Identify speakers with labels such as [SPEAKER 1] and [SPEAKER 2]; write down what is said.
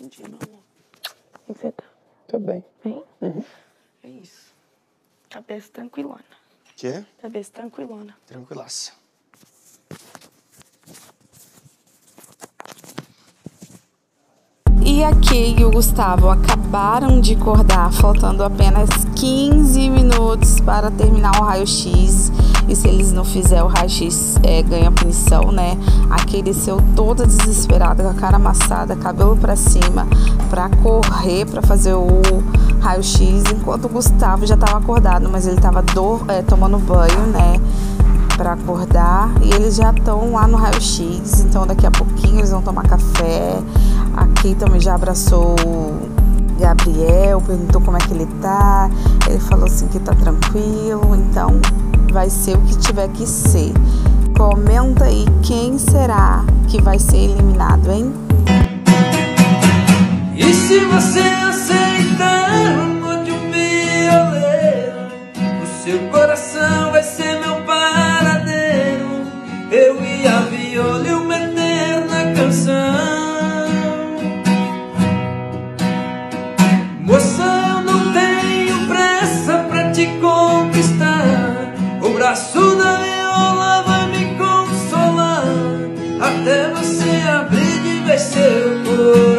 [SPEAKER 1] Bom dia, meu amor. Como você tá?
[SPEAKER 2] Tô bem.
[SPEAKER 1] Bem?
[SPEAKER 2] Uhum.
[SPEAKER 1] É isso. Cabeça tranquilona.
[SPEAKER 2] Quê?
[SPEAKER 1] Cabeça tranquilona.
[SPEAKER 2] Tranquilaça.
[SPEAKER 3] E a Kay e o Gustavo acabaram de acordar, faltando apenas 15 minutos para terminar o raio-x. E se eles não fizerem o raio-x, ganha punição, né? A Kay desceu toda desesperada, com a cara amassada, cabelo para cima, para correr para fazer o raio-x, enquanto o Gustavo já estava acordado, mas ele estava tomando banho, né? Para acordar, e eles já estão lá no raio-x, então daqui a pouquinho eles vão tomar café. A Kay também já abraçou o Gabriel, perguntou como é que ele tá. Ele falou assim que tá tranquilo, então vai ser o que tiver que ser. Comenta aí quem será que vai ser eliminado, hein?
[SPEAKER 4] E se você aceitar o amor de um violeiro, o seu coração vai ser meu paradeiro. Eu e a viola e uma eterna canção. Moça, eu não tenho pressa pra te conquistar. O braço da viola vai me consolar, até você abrir de vez seu corpo.